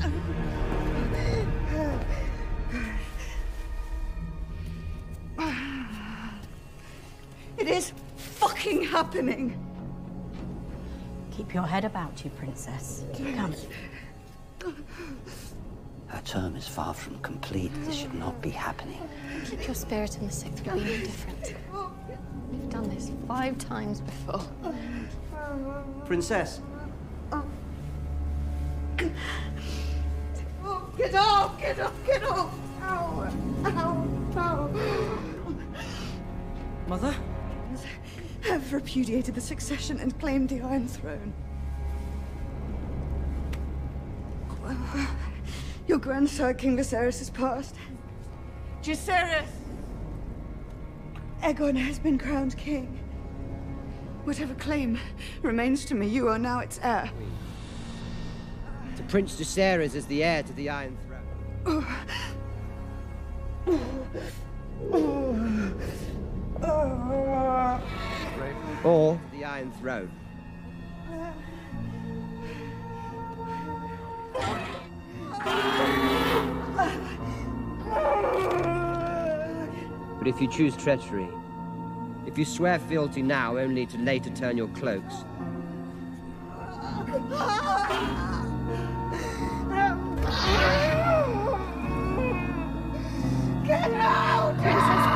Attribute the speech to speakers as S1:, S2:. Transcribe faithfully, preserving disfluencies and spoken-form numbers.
S1: It is fucking happening.
S2: Keep your head about you, Princess. Come.
S3: Her term is far from complete. This should not be happening.
S4: Keep your spirit in the sixth will be no different. We've done this five times before.
S5: Princess.
S1: Get off! Get off! Get off! Ow! Ow! Ow!
S5: Mother?
S1: Have repudiated the succession and claimed the Iron Throne. Your grandsire, King Viserys, has passed. Viserys! Aegon has been crowned king. Whatever claim remains to me, you are now its heir.
S6: To Prince Viserys as the heir to the Iron Throne. Or the Iron Throne. But if you choose treachery, if you swear fealty now only to later turn your cloaks,
S1: Get out! Princess